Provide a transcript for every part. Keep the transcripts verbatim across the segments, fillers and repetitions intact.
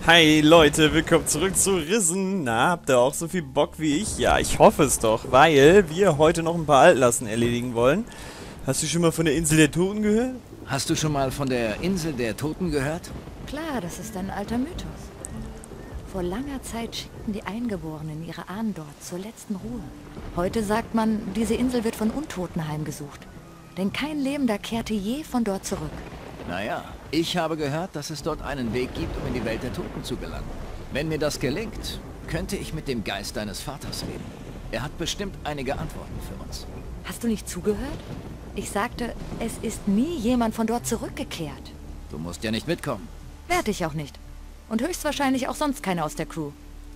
Hi Leute, willkommen zurück zu Risen. Na, habt ihr auch so viel Bock wie ich? Ja, ich hoffe es doch, weil wir heute noch ein paar Altlasten erledigen wollen. Hast du schon mal von der Insel der Toten gehört? Hast du schon mal von der Insel der Toten gehört? Klar, das ist ein alter Mythos. Vor langer Zeit schickten die Eingeborenen ihre Ahnen dort zur letzten Ruhe. Heute sagt man, diese Insel wird von Untoten heimgesucht. Denn kein Lebender kehrte je von dort zurück. Naja, ich habe gehört, dass es dort einen Weg gibt, um in die Welt der Toten zu gelangen. Wenn mir das gelingt, könnte ich mit dem Geist deines Vaters reden. Er hat bestimmt einige Antworten für uns. Hast du nicht zugehört? Ich sagte, es ist nie jemand von dort zurückgekehrt. Du musst ja nicht mitkommen. Werd ich auch nicht. Und höchstwahrscheinlich auch sonst keiner aus der Crew.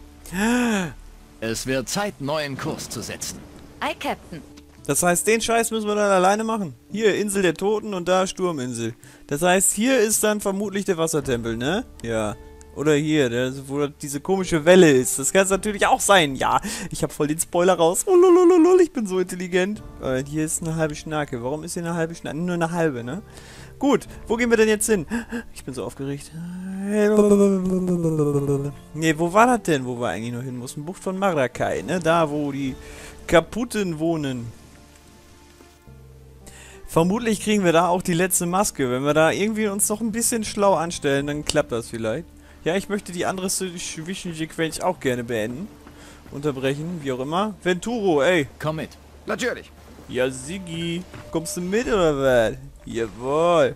Es wird Zeit, neuen Kurs zu setzen. Ei, Captain. Das heißt, den Scheiß müssen wir dann alleine machen. Hier, Insel der Toten und da Sturminsel. Das heißt, hier ist dann vermutlich der Wassertempel, ne? Ja. Oder hier, der, wo diese komische Welle ist. Das kann es natürlich auch sein. Ja, ich habe voll den Spoiler raus. Oh, lolololol, ich bin so intelligent. Äh, hier ist eine halbe Schnarke. Warum ist hier eine halbe Schnarke? Nur eine halbe, ne? Gut, wo gehen wir denn jetzt hin? Ich bin so aufgeregt. Ne, wo war das denn, wo wir eigentlich noch hin mussten? Bucht von Maracay, ne? Da, wo die Kaputten wohnen. Vermutlich kriegen wir da auch die letzte Maske. Wenn wir da irgendwie uns noch ein bisschen schlau anstellen, dann klappt das vielleicht. Ja, ich möchte die andere Zwischensequenz auch gerne beenden. Unterbrechen, wie auch immer. Venturo, ey. Komm mit. Natürlich. Ja, Siggi. Kommst du mit oder was? Jawohl.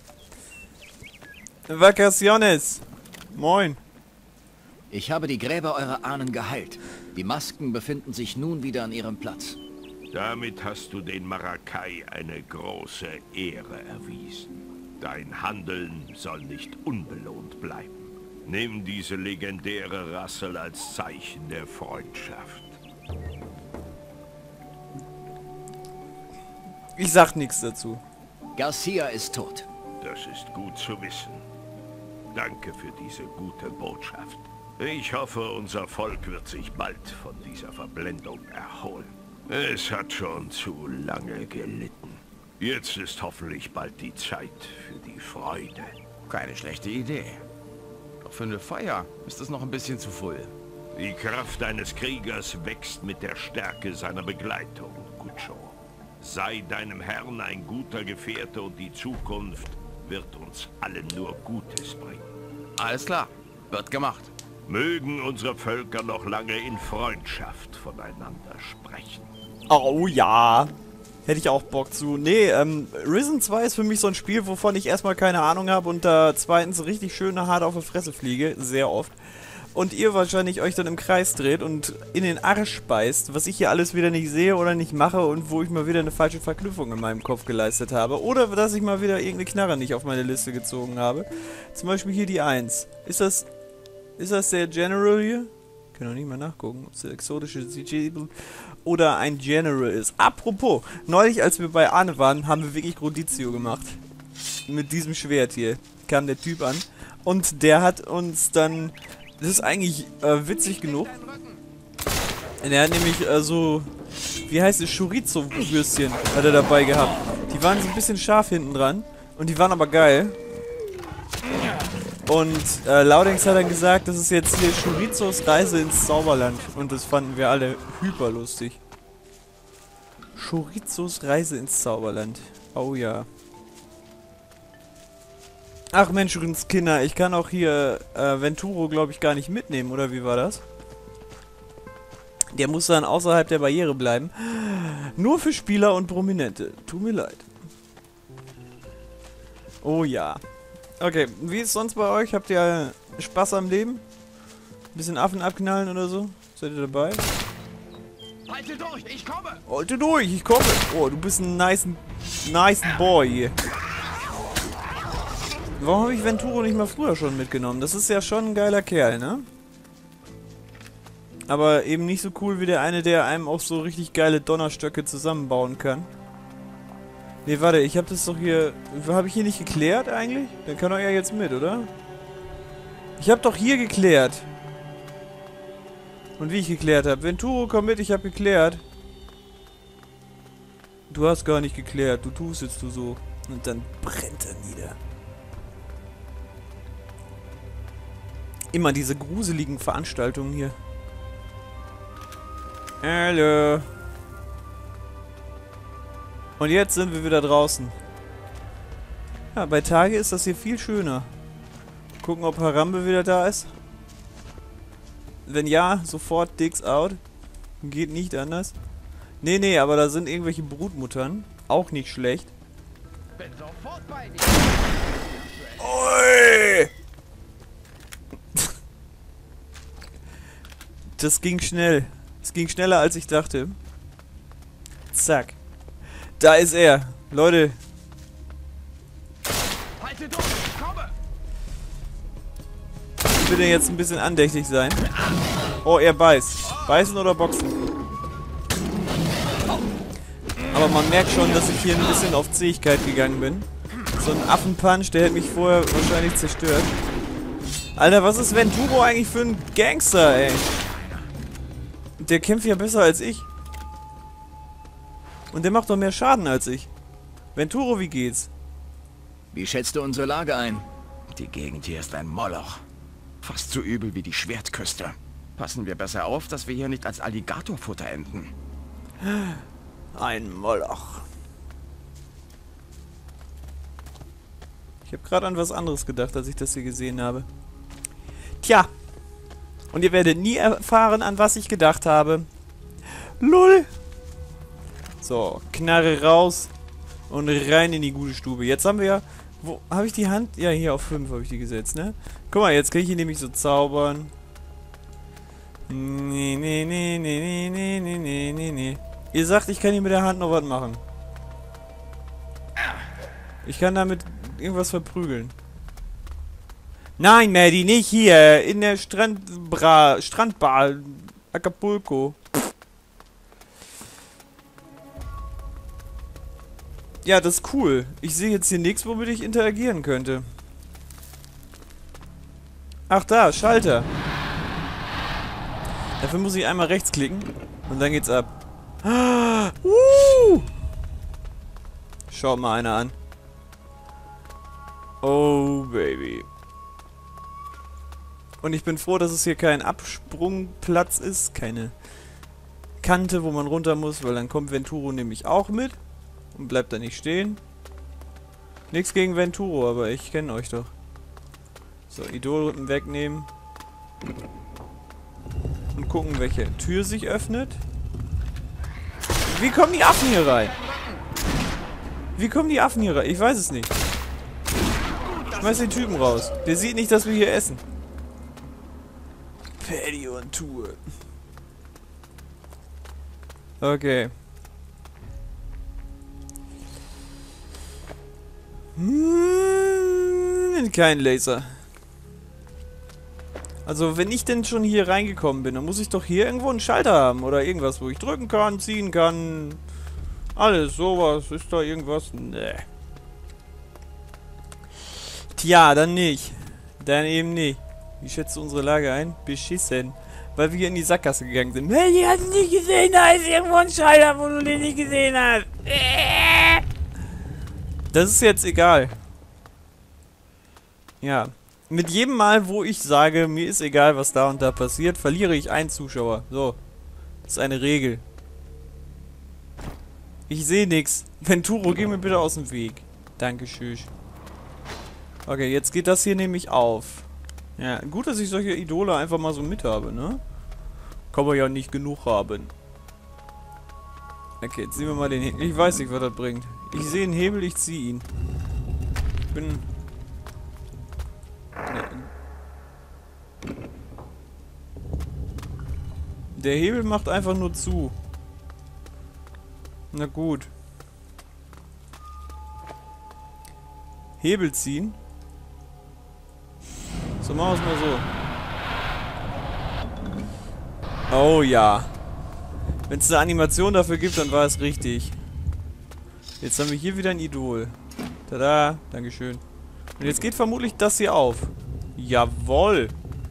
Vacaciones. Moin. Ich habe die Gräber eurer Ahnen geheilt. Die Masken befinden sich nun wieder an ihrem Platz. Damit hast du den Maracay eine große Ehre erwiesen. Dein Handeln soll nicht unbelohnt bleiben. Nimm diese legendäre Rassel als Zeichen der Freundschaft. Ich sag nichts dazu. Garcia ist tot. Das ist gut zu wissen. Danke für diese gute Botschaft. Ich hoffe, unser Volk wird sich bald von dieser Verblendung erholen. Es hat schon zu lange gelitten. Jetzt ist hoffentlich bald die Zeit für die Freude. Keine schlechte Idee. Doch für eine Feier ist es noch ein bisschen zu früh. Die Kraft eines Kriegers wächst mit der Stärke seiner Begleitung, Gucho. Sei deinem Herrn ein guter Gefährte und die Zukunft wird uns allen nur Gutes bringen. Alles klar, wird gemacht. Mögen unsere Völker noch lange in Freundschaft voneinander sprechen. Oh ja. Hätte ich auch Bock zu. Nee, ähm, Risen zwei ist für mich so ein Spiel, wovon ich erstmal keine Ahnung habe und da zweitens richtig schön hart auf die Fresse fliege. Sehr oft. Und ihr wahrscheinlich euch dann im Kreis dreht und in den Arsch beißt, was ich hier alles wieder nicht sehe oder nicht mache und wo ich mal wieder eine falsche Verknüpfung in meinem Kopf geleistet habe. Oder dass ich mal wieder irgendeine Knarre nicht auf meine Liste gezogen habe. Zum Beispiel hier die eins. Ist das... Ist das der General hier? Ich kann doch nicht mal nachgucken, ob es der exotische C G oder ein General ist. Apropos, neulich als wir bei Arne waren, haben wir wirklich Grundizio gemacht. Mit diesem Schwert hier kam der Typ an. Und der hat uns dann... Das ist eigentlich äh, witzig genug. Er hat nämlich äh, so... Wie heißt es? Chorizo-Würstchen hat er dabei gehabt. Die waren so ein bisschen scharf hinten dran. Und die waren aber geil. Und äh, Laudings hat dann gesagt, das ist jetzt hier Chorizos Reise ins Zauberland. Und das fanden wir alle hyper lustig. Chorizos Reise ins Zauberland. Oh ja. Ach Mensch, Kinder, ich kann auch hier äh, Venturo, glaube ich, gar nicht mitnehmen, oder wie war das? Der muss dann außerhalb der Barriere bleiben. Nur für Spieler und Prominente. Tut mir leid. Oh ja. Okay, wie ist sonst bei euch? Habt ihr Spaß am Leben? Ein bisschen Affen abknallen oder so? Seid ihr dabei? Halte durch, ich komme! Halte durch, ich komme! Oh, du bist ein nice, nice Boy hier. Warum habe ich Venturo nicht mal früher schon mitgenommen? Das ist ja schon ein geiler Kerl, ne? Aber eben nicht so cool wie der eine, der einem auch so richtig geile Donnerstöcke zusammenbauen kann. Ne, warte, ich habe das doch hier... Habe ich hier nicht geklärt eigentlich? Dann kann er ja jetzt mit, oder? Ich habe doch hier geklärt. Und wie ich geklärt habe. Venturo, komm mit, ich habe geklärt. Du hast gar nicht geklärt, du tust jetzt du so. Und dann brennt er nieder. Immer diese gruseligen Veranstaltungen hier. Hallo. Und jetzt sind wir wieder draußen. Ja, bei Tage ist das hier viel schöner. Gucken, ob Harambe wieder da ist. Wenn ja, sofort Dicks out. Geht nicht anders. Nee, nee, aber da sind irgendwelche Brutmuttern. Auch nicht schlecht. Bin sofort bei dir. Ui! Das ging schnell. Es ging schneller, als ich dachte. Zack. Da ist er. Leute. Halte durch, ich komme. Bitte jetzt ein bisschen andächtig sein. Oh, er beißt. Beißen oder boxen? Aber man merkt schon, dass ich hier ein bisschen auf Zähigkeit gegangen bin. So ein Affenpunch, der hätte mich vorher wahrscheinlich zerstört. Alter, was ist Venturo eigentlich für ein Gangster, ey? Der kämpft ja besser als ich. Und der macht doch mehr Schaden als ich. Venturo, wie geht's? Wie schätzt du unsere Lage ein? Die Gegend hier ist ein Moloch. Fast so übel wie die Schwertküste. Passen wir besser auf, dass wir hier nicht als Alligatorfutter enden. Ein Moloch. Ich habe gerade an was anderes gedacht, als ich das hier gesehen habe. Tja. Und ihr werdet nie erfahren, an was ich gedacht habe. Lull. So, Knarre raus. Und rein in die gute Stube. Jetzt haben wir ja... Wo habe ich die Hand? Ja, hier auf fünf habe ich die gesetzt, ne? Guck mal, jetzt kann ich hier nämlich so zaubern. Nee, nee, nee, nee, nee, nee, nee, nee, nee, nee. Ihr sagt, ich kann hier mit der Hand noch was machen. Ich kann damit irgendwas verprügeln. Nein, Maddie, nicht hier. In der Strandbra Strandbar. Acapulco. Ja, das ist cool. Ich sehe jetzt hier nichts, womit ich interagieren könnte. Ach da, Schalter. Dafür muss ich einmal rechts klicken. Und dann geht's ab. Ah, uh. Schaut mal einer an. Oh, Baby. Und ich bin froh, dass es hier kein Absprungplatz ist. Keine Kante, wo man runter muss, weil dann kommt Venturo nämlich auch mit. Und bleibt da nicht stehen. Nichts gegen Venturo, aber ich kenne euch doch. So, Idolrippen wegnehmen. Und gucken, welche Tür sich öffnet. Wie kommen die Affen hier rein? Wie kommen die Affen hier rein? Ich weiß es nicht. Schmeiß den Typen raus. Der sieht nicht, dass wir hier essen. Paddy und Tour. Okay. Hm, kein Laser. Also, wenn ich denn schon hier reingekommen bin, dann muss ich doch hier irgendwo einen Schalter haben. Oder irgendwas, wo ich drücken kann, ziehen kann. Alles, sowas. Ist da irgendwas? Nee. Tja, dann nicht. Dann eben nicht. Wie schätzt du unsere Lage ein? Beschissen. Weil wir hier in die Sackgasse gegangen sind. Hey, die hast du nicht gesehen. Da ist irgendwo ein Schalter, wo du den nicht gesehen hast. Das ist jetzt egal. Ja. Mit jedem Mal, wo ich sage, mir ist egal, was da und da passiert, verliere ich einen Zuschauer. So. Das ist eine Regel. Ich sehe nichts. Venturo, geh mir bitte aus dem Weg. Dankeschön. Okay, jetzt geht das hier nämlich auf. Ja, gut, dass ich solche Idole einfach mal so mit habe, ne? Kann man ja nicht genug haben. Okay, jetzt sehen wir mal den Hebel. Ich weiß nicht, was das bringt. Ich sehe einen Hebel, ich ziehe ihn. Ich bin... Der Hebel macht einfach nur zu. Na gut. Hebel ziehen. So, machen wir es mal so. Oh ja. Wenn es eine Animation dafür gibt, dann war es richtig. Jetzt haben wir hier wieder ein Idol. Tada, Dankeschön. Und jetzt geht vermutlich das hier auf. Jawoll.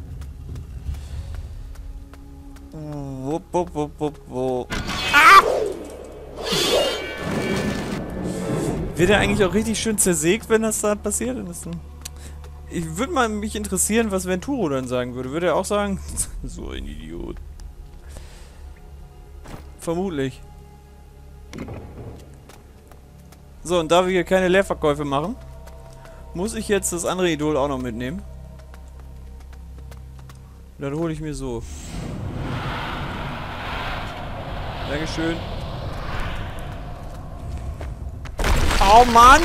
Wupp, wupp, wupp, wupp, wupp. Ah! Wird er eigentlich auch richtig schön zersägt, wenn das da passiert? Und das dann Ich würde mal mich interessieren, was Venturo dann sagen würde. Würde er auch sagen, so ein Idiot. Vermutlich. So, und da wir hier keine Leerverkäufe machen, muss ich jetzt das andere Idol auch noch mitnehmen. Dann hole ich mir so. Dankeschön. Oh Mann!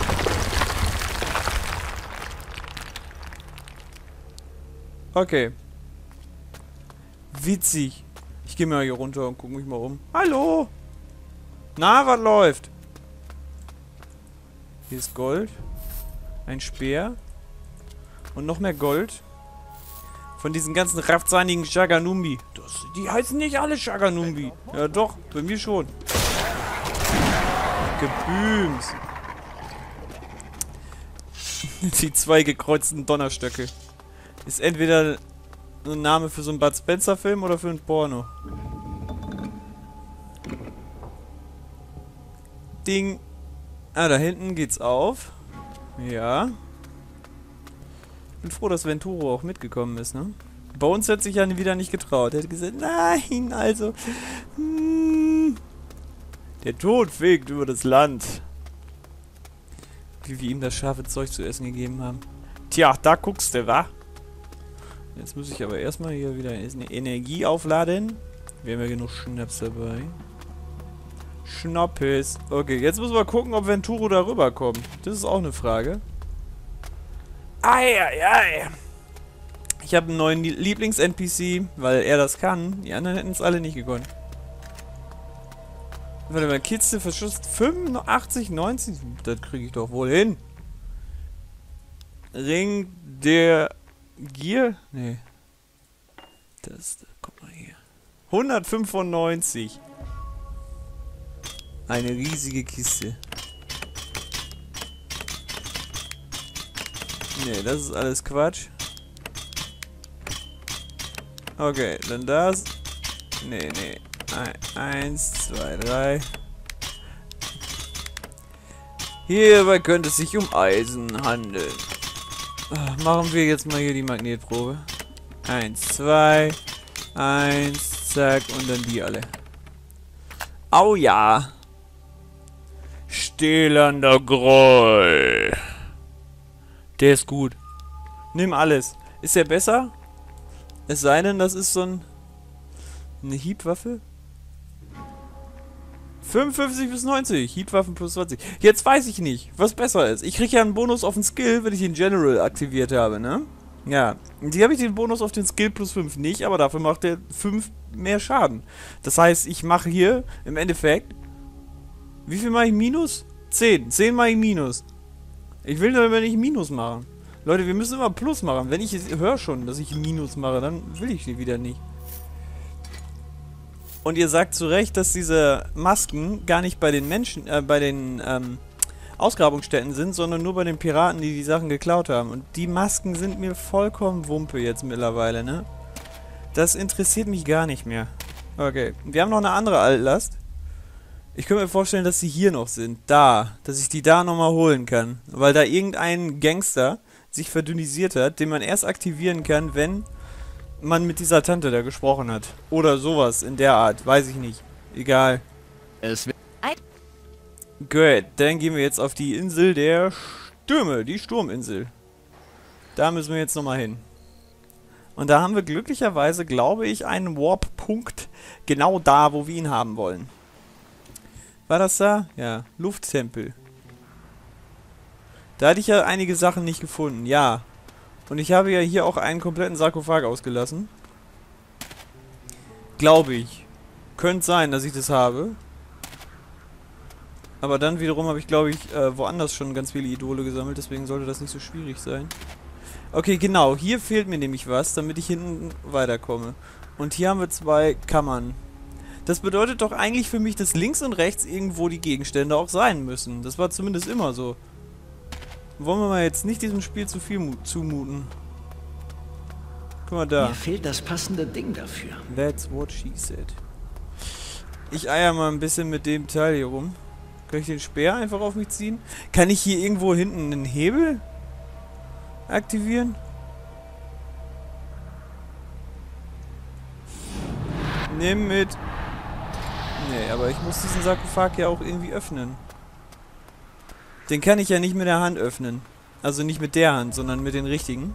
Okay. Witzig. Ich gehe mal hier runter und gucke mich mal um. Hallo! Na, was läuft? Hier ist Gold. Ein Speer. Und noch mehr Gold. Von diesen ganzen raftsanigen Shaganumbi. Das, die heißen nicht alle Shaganumbi. Ja doch, bei mir schon. Gebüms. Die zwei gekreuzten Donnerstöcke. Ist entweder ein Name für so einen Bud Spencer Film oder für ein Porno. Ding. Ah, da hinten geht's auf. Ja. Bin froh, dass Venturo auch mitgekommen ist, ne? Bei uns hätte sich ja wieder nicht getraut. Er hätte gesagt, nein, also... Hm, der Tod fegt über das Land. Wie wir ihm das scharfe Zeug zu essen gegeben haben. Tja, da guckst du, wa? Jetzt muss ich aber erstmal hier wieder eine Energie aufladen. Wir haben ja genug Schnaps dabei. Schnappes. Okay, jetzt müssen wir gucken, ob Venturo da rüberkommt. Das ist auch eine Frage. Eieiei. Ich habe einen neuen Lieblings-N P C, weil er das kann. Die anderen hätten es alle nicht gekonnt. Warte mal, Kiste Verschuss fünfundachtzig, neunzig. Das kriege ich doch wohl hin. Ring der Gier? Nee. Das, guck mal hier. hundertfünfundneunzig. Eine riesige Kiste. Nee, das ist alles Quatsch. Okay, dann das. Nee, nee. Eins, zwei, drei. Hierbei könnte es sich um Eisen handeln. Machen wir jetzt mal hier die Magnetprobe. Eins, zwei. Eins, zack. Und dann die alle. Au ja. Stählerner Groll. Der ist gut. Nimm alles. Ist der besser? Es sei denn, das ist so ein... eine Hiebwaffe? fünfundfünfzig bis neunzig. Hiebwaffen plus zwanzig. Jetzt weiß ich nicht, was besser ist. Ich kriege ja einen Bonus auf den Skill, wenn ich den General aktiviert habe, ne? Ja. Und hier habe ich den Bonus auf den Skill plus fünf nicht, aber dafür macht der fünf mehr Schaden. Das heißt, ich mache hier im Endeffekt... Wie viel mache ich Minus? zehn. zehn mache ich Minus. Ich will nur immer nicht Minus machen. Leute, wir müssen immer Plus machen. Wenn ich höre schon, dass ich Minus mache, dann will ich die wieder nicht. Und ihr sagt zu Recht, dass diese Masken gar nicht bei den Menschen, äh, bei den ähm, Ausgrabungsstätten sind, sondern nur bei den Piraten, die die Sachen geklaut haben. Und die Masken sind mir vollkommen Wumpe jetzt mittlerweile, ne? Das interessiert mich gar nicht mehr. Okay, wir haben noch eine andere Altlast. Ich könnte mir vorstellen, dass sie hier noch sind. Da. Dass ich die da nochmal holen kann. Weil da irgendein Gangster sich verdünnisiert hat, den man erst aktivieren kann, wenn man mit dieser Tante da gesprochen hat. Oder sowas in der Art. Weiß ich nicht. Egal. Es wird Gut, dann gehen wir jetzt auf die Insel der Stürme. Die Sturminsel. Da müssen wir jetzt nochmal hin. Und da haben wir glücklicherweise, glaube ich, einen Warp-Punkt genau da, wo wir ihn haben wollen. War das da? Ja. Lufttempel. Da hatte ich ja einige Sachen nicht gefunden. Ja. Und ich habe ja hier auch einen kompletten Sarkophag ausgelassen. Glaube ich. Könnte sein, dass ich das habe. Aber dann wiederum habe ich, glaube ich, äh, woanders schon ganz viele Idole gesammelt. Deswegen sollte das nicht so schwierig sein. Okay, genau. Hier fehlt mir nämlich was, damit ich hinten weiterkomme. Und hier haben wir zwei Kammern. Das bedeutet doch eigentlich für mich, dass links und rechts irgendwo die Gegenstände auch sein müssen. Das war zumindest immer so. Wollen wir mal jetzt nicht diesem Spiel zu viel zumuten. Guck mal da. Mir fehlt das passende Ding dafür. That's what she said. Ich eier mal ein bisschen mit dem Teil hier rum. Kann ich den Speer einfach auf mich ziehen? Kann ich hier irgendwo hinten einen Hebel aktivieren? Nimm mit. Nee, aber ich muss diesen Sarkophag ja auch irgendwie öffnen. Den kann ich ja nicht mit der Hand öffnen. Also nicht mit der Hand, sondern mit den richtigen.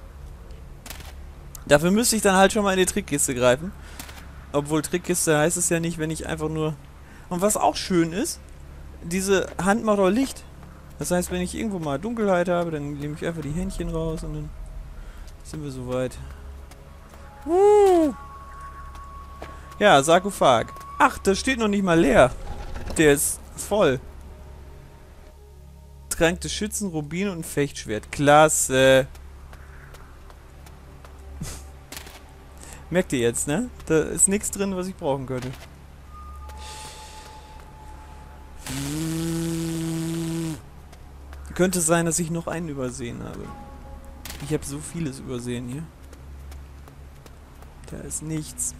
Dafür müsste ich dann halt schon mal in die Trickkiste greifen. Obwohl Trickkiste heißt es ja nicht, wenn ich einfach nur... Und was auch schön ist, diese Hand macht auch Licht. Das heißt, wenn ich irgendwo mal Dunkelheit habe, dann nehme ich einfach die Händchen raus und dann sind wir soweit. Uh. Ja, Sarkophag. Ach, das steht noch nicht mal leer. Der ist voll. Trank des Schützen, Rubin und ein Fechtschwert. Klasse. Merkt ihr jetzt, ne? Da ist nichts drin, was ich brauchen könnte. Könnte sein, dass ich noch einen übersehen habe. Ich habe so vieles übersehen hier. Da ist nichts.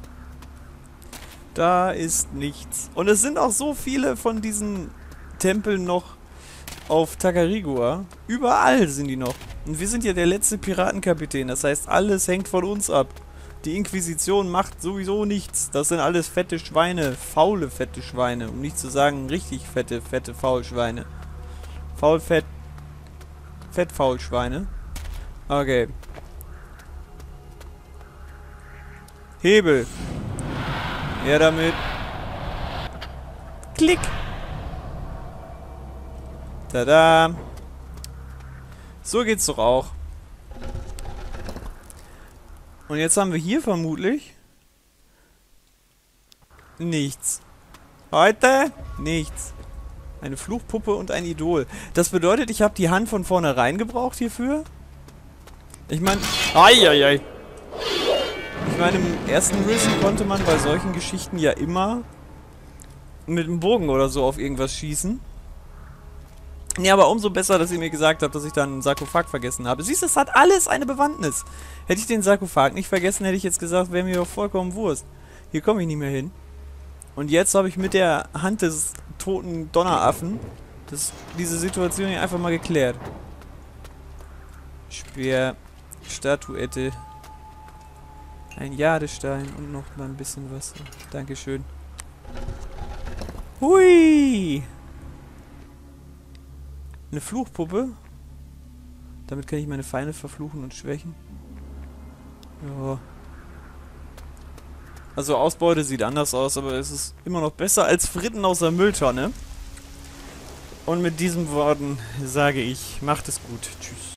Da ist nichts. Und es sind auch so viele von diesen Tempeln noch auf Tacarigua. Überall sind die noch. Und wir sind ja der letzte Piratenkapitän. Das heißt, alles hängt von uns ab. Die Inquisition macht sowieso nichts. Das sind alles fette Schweine. Faule, fette Schweine. Um nicht zu sagen, richtig fette, fette Faulschweine. Faul, fett. Fett, Faulschweine. Okay. Hebel. Ja, damit. Klick. Tada. So geht's doch auch. Und jetzt haben wir hier vermutlich nichts. Heute nichts. Eine Fluchpuppe und ein Idol. Das bedeutet, ich habe die Hand von vornherein gebraucht hierfür. Ich meine... Eieiei. Ich meine, im ersten Risen konnte man bei solchen Geschichten ja immer mit einem Bogen oder so auf irgendwas schießen. Ja, aber umso besser, dass ihr mir gesagt habt, dass ich dann einen Sarkophag vergessen habe. Siehst du, es hat alles eine Bewandtnis. Hätte ich den Sarkophag nicht vergessen, hätte ich jetzt gesagt, wäre mir doch vollkommen Wurst. Hier komme ich nicht mehr hin. Und jetzt habe ich mit der Hand des toten Donneraffen das, diese Situation hier einfach mal geklärt. Speer, Statuette, ein Jadestein und noch mal ein bisschen Wasser. Dankeschön. Hui! Eine Fluchpuppe. Damit kann ich meine Feinde verfluchen und schwächen. Ja. Also Ausbeute sieht anders aus, aber es ist immer noch besser als Fritten aus der Mülltonne. Und mit diesen Worten sage ich, macht es gut. Tschüss.